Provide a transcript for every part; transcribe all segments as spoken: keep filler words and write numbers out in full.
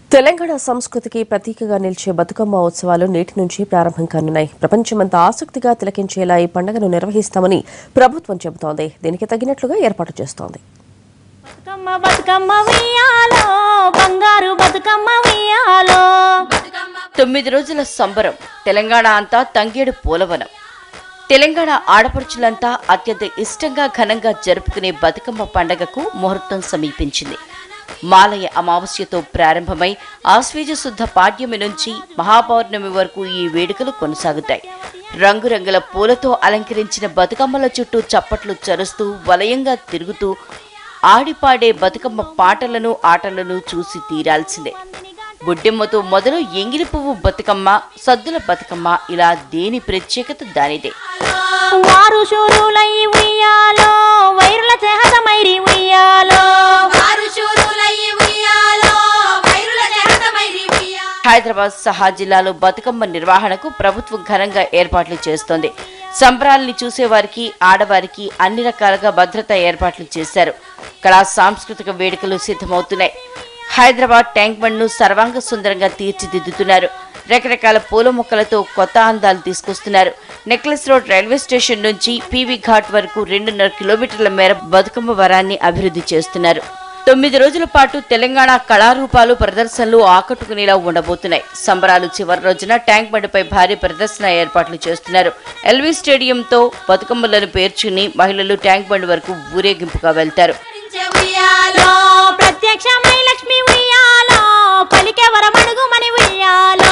తెలంగాణ సంస్కృతికి ప్రతీకగా నిలిచే బతుకమ్మ ఉత్సవాలు నేటి నుంచి ప్రారంభం కానున్నాయి. ప్రపంచమంతా ఆసక్తిగా తిలకించేలా ఈ పండుగను నిర్వహిస్తామని ప్రభుత్వం చెబుతోంది. దీనికి తగినట్లుగా ఏర్పాటు చేస్తోంది. బతుకమ్మ బతుకమ్మ ఉయ్యాలో బంగారు బతుకమ్మ ఉయ్యాలో తొమ్మిది రోజుల సంబరం. తెలంగాణ అంతా తంగేడు పూలవనం. తెలంగాణ ఆడపడుచులంతా అత్యంత ఇష్టంగా ఘనంగా జరుపుకునే బతుకమ్మ పండగకు ముహూర్తం సమీపించింది. మాలయ అమావాస్యతో ప్రారంభమై ఆశ్వేజ శుద్ధ పాడ్యమి నుంచి మహాపౌర్ణమి వరకు ఈ వేడుకలు కొనసాగుతాయి. రంగురంగుల పూలతో అలంకరించిన బతుకమ్మల చుట్టూ చప్పట్లు చరుస్తూ వలయంగా తిరుగుతూ ఆడిపాడే బతుకమ్మ పాటలను ఆటలను చూసి తీరాల్సిందే. బుడ్డెమ్మతో మొదలు ఎంగిలి పువ్వు బతుకమ్మ, సద్దుల బతుకమ్మ, ఇలా దేని ప్రత్యేకత దానిదే. వారు శూరులై ఉయ్యాలో వైరుల చేహతమైరి ఉయ్యాలో హైదరాబాద్ సహా జిల్లాలో బతుకమ్మ నిర్వహణకు ప్రభుత్వం ఘనంగా ఏర్పాట్లు చేస్తోంది. సంబరాల్ని చూసేవారికి ఆడవారికి అన్ని రకాలుగా భద్రతా ఏర్పాట్లు చేశారు. కళా సాంస్కృతిక వేడుకలు సిద్ధమవుతున్నాయి. హైదరాబాద్ ట్యాంక్ బండ్ ను సర్వాంగ సుందరంగా తీర్చిదిద్దుతున్నారు. రకరకాల పూల మొక్కలతో కొత్త అందాలు తీసుకొస్తున్నారు. నెక్లెస్ రోడ్ రైల్వే స్టేషన్ నుంచి పీవీ ఘాట్ వరకు రెండున్నర కిలోమీటర్ల మేర బతుకమ్మ వరాన్ని అభివృద్ధి చేస్తున్నారు. తొమ్మిది రోజుల పాటు తెలంగాణ కళారూపాలు ప్రదర్శనలు ఆకట్టుకునేలా ఉండబోతున్నాయి. సంబరాలు చివరి రోజున ట్యాంక్ బండ్పై భారీ ప్రదర్శన ఏర్పాట్లు చేస్తున్నారు. ఎల్వీ స్టేడియంతో బతుకమ్మలను పేర్చుని మహిళలు ట్యాంక్ బండ్ వరకు ఊరేగింపుగా వెళ్తారు. ప్రత్యక్షమై లక్ష్మి ఉయ్యాలో పలికే వరమడుగుమని ఉయ్యాలో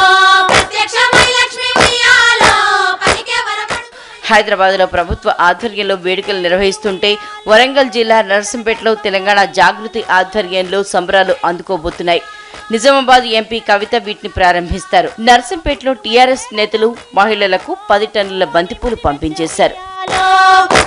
హైదరాబాద్ లో ప్రభుత్వ ఆధ్వర్యంలో వేడుకలు నిర్వహిస్తుంటే వరంగల్ జిల్లా నర్సింపేటలో తెలంగాణ జాగృతి ఆధ్వర్యంలో సంబరాలు అందుకోబోతున్నాయి. నిజామాబాద్ ఎంపీ కవిత వీటిని ప్రారంభిస్తారు. నర్సింపేటలో టీఆర్ఎస్ నేతలు మహిళలకు పది టన్నుల బంతిపూలు పంపించేశారు.